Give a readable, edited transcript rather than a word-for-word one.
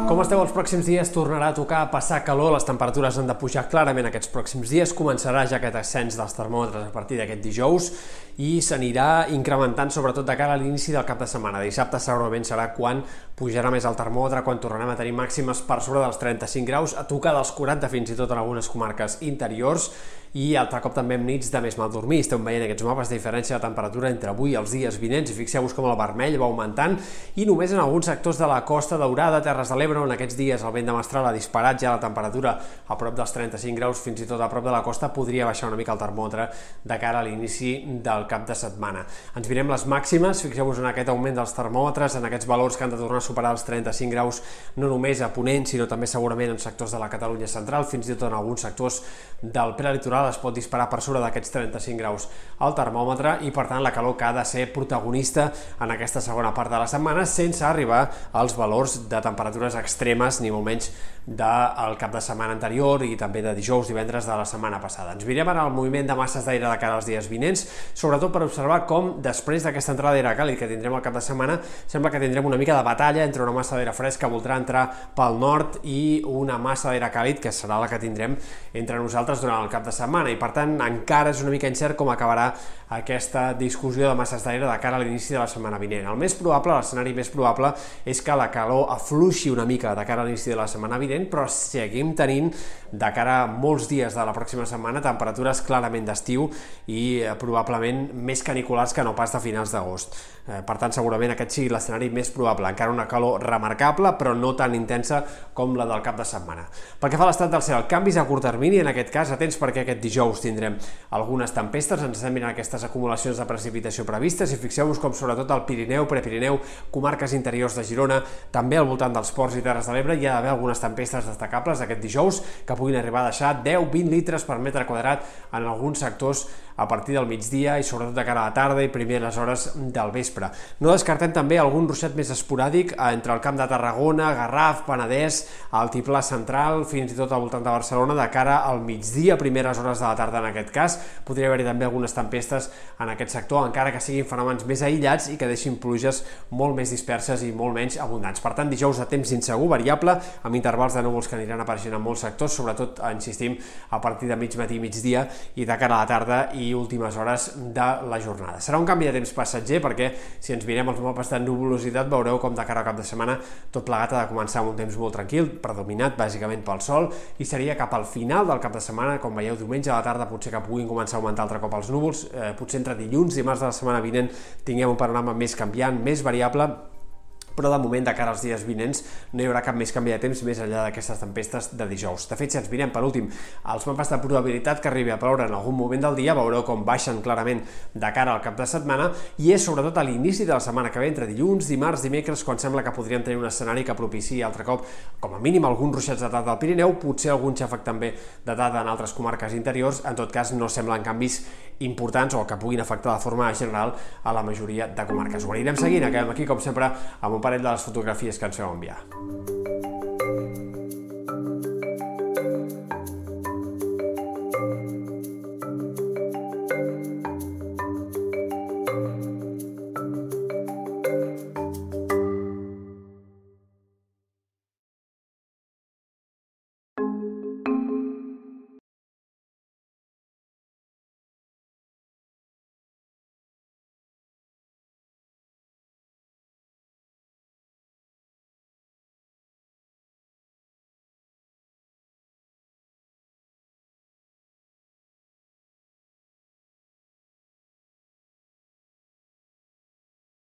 Com esteu els pròxims dies? Tornarà a tocar passar calor, les temperatures han de pujar clarament aquests pròxims dies, començarà ja aquest ascens dels termòmetres a partir d'aquest dijous i s'anirà incrementant sobretot de cara a l'inici del cap de setmana. Dissabte segurament serà quan pujarà més el termòmetre, quan tornarem a tenir màximes per sobre dels 35 graus, a tocar dels 40 fins i tot en algunes comarques interiors i altre cop també amb nits de més mal dormir. Esteu veient aquests mapes de diferència de temperatura entre avui i els dies vinents i fixeu-vos com el vermell va augmentant i només en alguns sectors de la Costa Daurada, Terres de l'Ebre, on aquests dies el vent de mestral ha disparat ja la temperatura a prop dels 35 graus, fins i tot a prop de la costa podria baixar una mica el termòmetre de cara a l'inici del cap de setmana. Ens mirem les màximes, fixeu-vos en aquest augment dels termòmetres, en aquests valors que han de tornar a superar els 35 graus, no només a Ponent, sinó també segurament en sectors de la Catalunya central, fins i tot en alguns sectors del prelitoral es pot disparar per sobre d'aquests 35 graus al termòmetre i per tant la calor que ha de ser protagonista en aquesta segona part de la setmana sense arribar als valors de temperatures extremes ni molt menys del cap de setmana anterior i també de dijous, divendres de la setmana passada. Ens mirem ara el moviment de masses d'aire de cara als dies vinents, sobretot per observar com després d'aquesta entrada d'aire càlid que tindrem al cap de setmana sembla que tindrem una mica de batalla entre una massa d'aire fresc que voldrà entrar pel nord i una massa d'aire càlid que serà la que tindrem entre nosaltres durant el cap de setmana i per tant encara és una mica incert com acabarà aquesta discussió de masses d'aire de cara a l'inici de la setmana vinent. El més probable, l'escenari més probable és que la calor afluixi una mica de cara a l'inici de la setmana vinent, però seguim tenint de cara a molts dies de la pròxima setmana temperatures clarament d'estiu i probablement més caniculars que no pas de finals d'agost. Per tant, segurament aquest sigui l'escenari més probable. Encara una calor remarcable, però no tan intensa com la del cap de setmana. Pel que fa a l'estat del cel, canvis a curt termini, en aquest cas, atents perquè aquest dijous tindrem algunes tempestes, ens estem mirant aquestes acumulacions de precipitació previstes i fixeu-vos com sobretot al Pirineu, Prepirineu, comarques interiors de Girona, també al voltant dels ports i Terres de l'Ebre hi ha d'haver algunes tempestes destacables aquest dijous que puguin arribar a deixar 10-20 litres per metre quadrat en alguns sectors a partir del migdia i sobretot de cara a la tarda i primeres hores del vespre. No descartem també algun ruixat més esporàdic entre el Camp de Tarragona, Garraf, Penedès, Altiplà Central, fins i tot al voltant de Barcelona de cara al migdia, primeres hores de la tarda en aquest cas. Podria haver-hi també algunes tempestes en aquest sector, encara que siguin fenòmens més aïllats i que deixin pluges molt més disperses i molt menys abundants. Per tant, dijous de temps insegur, variable, amb intervals de núvols que aniran apareixent en molts sectors, sobretot, insistim, a partir de mig matí i migdia i de cara a la tarda i últimes hores de la jornada. Serà un canvi de temps passatger perquè si ens mirem els mapes de nuvolositat veureu com de cara al cap de setmana tot plegat ha de començar amb un temps molt tranquil, predominat bàsicament pel sol i seria cap al final del cap de setmana, com veieu diumenge a la tarda potser que puguin començar a augmentar altre cop els núvols, potser entre dilluns i dimarts de la setmana vinent tinguem un panorama més canviant, més variable, però de moment, de cara als dies vinents, no hi haurà cap més canvi de temps més enllà d'aquestes tempestes de dijous. De fet, si ens mirem per últim els mapes de probabilitat que arribi a ploure en algun moment del dia, veureu com baixen clarament de cara al cap de setmana i és sobretot a l'inici de la setmana que ve, entre dilluns, dimarts, dimecres, quan sembla que podríem tenir un escenari que propiciï altre cop, com a mínim, alguns ruixats de tarda al Pirineu, potser algun xàfec també de tarda en altres comarques interiors, en tot cas no semblen canvis importants o que puguin afectar de forma general a la majoria de comarques. Ho anirem seguint, acabem aquí com sempre amb un parell de les fotografies que ens feu enviar.